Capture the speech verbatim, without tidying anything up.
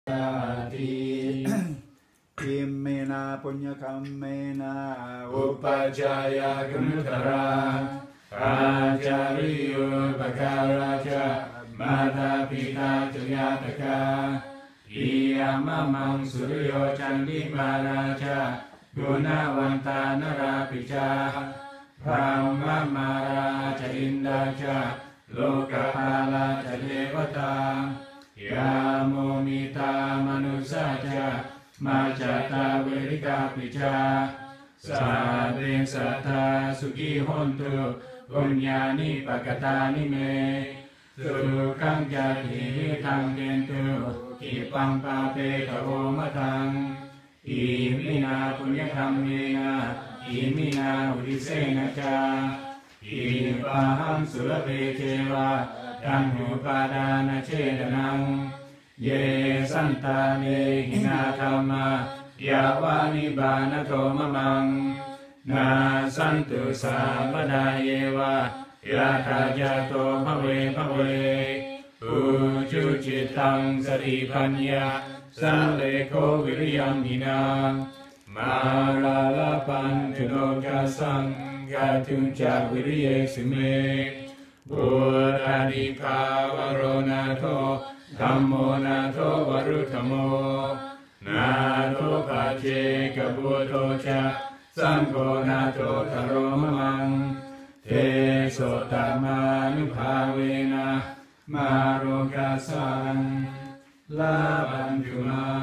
ติอิมเมนาปุญญคัมเมนาอุปจายากนุตระอาจาริโยปการาชามาตาปิตาจุยาตกาอิยามะมังสุริโยจันติมาราชากุณวันตานราปิจาพรหมมาราชอินดาชาโลกภาลาชเทวตายาโมมิตามนุสาชามาจาตาเวริกาปิจาสาเดสัตตาสุขีหนตุปุญญานิปกตานิเมสุขังจาติทังเกนตุกิปังปาเปกโอมะทังอิมินาปุญญธรรมเมนะอิมินาอุริเสนะจาอิปะหังสุรเปเจวะตังหุปาดานะเชตนังเยสันตาเนหินาธรรมะยาวานิบานโทมะมังนาสันตุสามดาเยวะยะถายาโตภเวภเวอุจุจิตังสริปัญญาสันเลโควิริยัมหินามาลาลาปันจุโนกัสสังกาตุจักวิริเยสุเมบุตานิภาวโรนาโทธัมโมนาโทวรุธโมนาโทปัจเจกบุโตชะสังโฆนาโททโรมมังเทโสตมานุภาเวนะมาโรกัสสังลาบัญจุมา